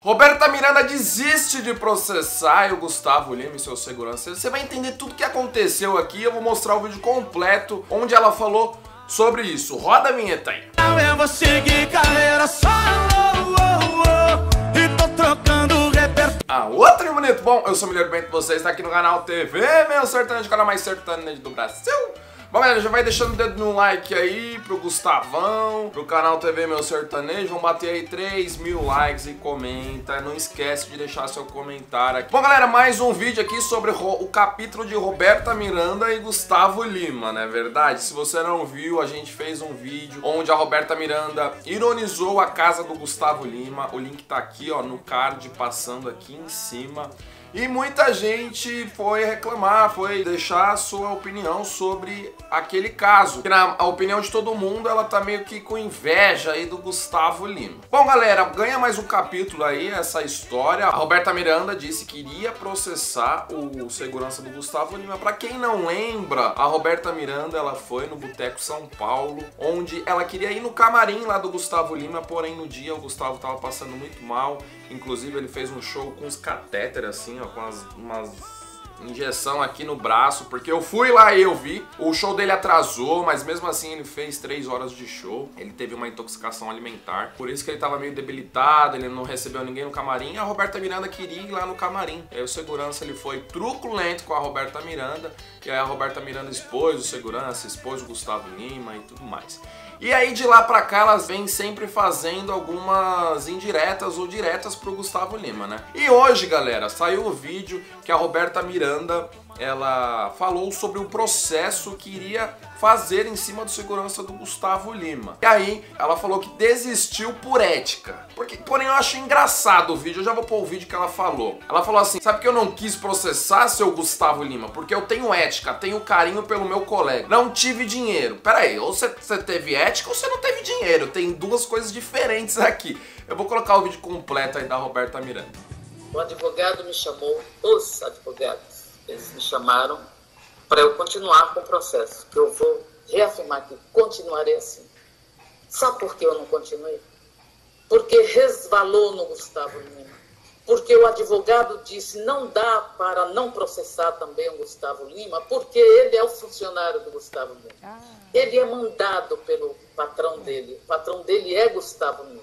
Roberta Miranda desiste de processar o Gustavo Lima e seu segurança. Você vai entender tudo que aconteceu aqui. Eu vou mostrar o vídeo completo onde ela falou sobre isso. Roda a vinheta aí. Eu vou seguir carreira solo, e tô trocando repertório. Outro bonito. Bom, eu sou o Milheiro Bento, você está aqui no canal TV Meu Sertanejo, o canal mais sertanejo do Brasil. Bom, galera, já vai deixando o dedo no like aí pro Gustavão, pro canal TV Meu Sertanejo. Vamos bater aí 3.000 likes e comenta. Não esquece de deixar seu comentário aqui. Bom, galera, mais um vídeo aqui sobre o capítulo de Roberta Miranda e Gustavo Lima, não é verdade? Se você não viu, a gente fez um vídeo onde a Roberta Miranda ironizou a casa do Gustavo Lima. O link tá aqui, ó, no card, passando aqui em cima. E muita gente foi reclamar, foi deixar a sua opinião sobre aquele caso. Que na opinião de todo mundo, ela tá meio que com inveja aí do Gustavo Lima. Bom, galera, ganha mais um capítulo aí, essa história. A Roberta Miranda disse que iria processar o segurança do Gustavo Lima. Pra quem não lembra, a Roberta Miranda, ela foi no Boteco São Paulo, onde ela queria ir no camarim lá do Gustavo Lima, porém no dia o Gustavo tava passando muito mal. Inclusive ele fez um show com os catéteres assim, ó, com umas injeção aqui no braço, porque eu fui lá e eu vi. O show dele atrasou, mas mesmo assim ele fez 3 horas de show. Ele teve uma intoxicação alimentar, por isso que ele tava meio debilitado, ele não recebeu ninguém no camarim. E a Roberta Miranda queria ir lá no camarim. E aí o segurança, ele foi truculento com a Roberta Miranda, e aí a Roberta Miranda expôs o segurança, expôs o Gustavo Lima e tudo mais. E aí de lá pra cá elas vêm sempre fazendo algumas indiretas ou diretas pro Gustavo Lima, né? E hoje, galera, saiu o vídeo que a Roberta Miranda, ela falou sobre o processo que iria fazer em cima do segurança do Gustavo Lima. E aí ela falou que desistiu por ética. Porém eu acho engraçado o vídeo, eu já vou pôr o vídeo que ela falou. Ela falou assim: sabe que eu não quis processar seu Gustavo Lima porque eu tenho ética, tenho carinho pelo meu colega. Não tive dinheiro. Pera aí, ou você teve ética ou você não teve dinheiro. Tem duas coisas diferentes aqui. Eu vou colocar o vídeo completo aí da Roberta Miranda. O advogado me chamou, os advogados, eles me chamaram para eu continuar com o processo, que eu vou reafirmar que continuarei assim. Sabe por que eu não continuei? Porque resvalou no Gustavo Lima. Porque o advogado disse não dá para não processar também o Gustavo Lima, porque ele é o funcionário do Gustavo Lima. Ele é mandado pelo patrão dele. O patrão dele é Gustavo Lima.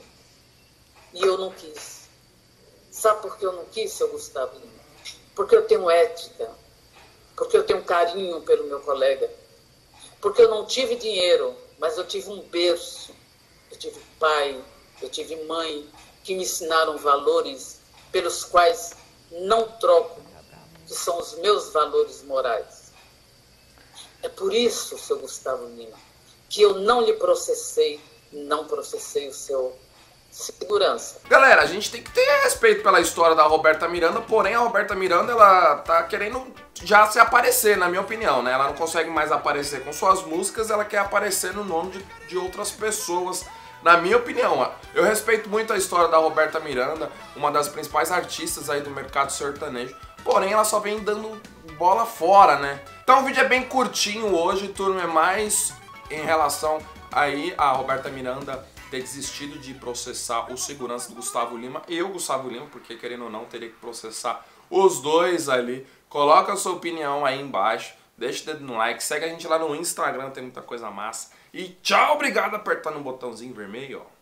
E eu não quis. Sabe por que eu não quis, seu Gustavo Lima? Porque eu tenho ética. Porque eu tenho carinho pelo meu colega. Porque eu não tive dinheiro, mas eu tive um berço. Eu tive pai, eu tive mãe, que me ensinaram valores pelos quais não troco, que são os meus valores morais. É por isso, seu Gustavo Lima, que eu não lhe processei, não processei o seu segurança. Galera, a gente tem que ter respeito pela história da Roberta Miranda, porém a Roberta Miranda, ela tá querendo já se aparecer, na minha opinião, né? Ela não consegue mais aparecer com suas músicas, ela quer aparecer no nome de outras pessoas, na minha opinião. Eu respeito muito a história da Roberta Miranda, uma das principais artistas aí do mercado sertanejo, porém ela só vem dando bola fora, né? Então o vídeo é bem curtinho hoje, turma, é mais em relação aí a Roberta Miranda ter desistido de processar o segurança do Gustavo Lima e o Gustavo Lima, porque querendo ou não, teria que processar os dois ali. Coloca a sua opinião aí embaixo, deixa o dedo no like, segue a gente lá no Instagram, tem muita coisa massa. E tchau, obrigado, apertando o botãozinho vermelho, ó.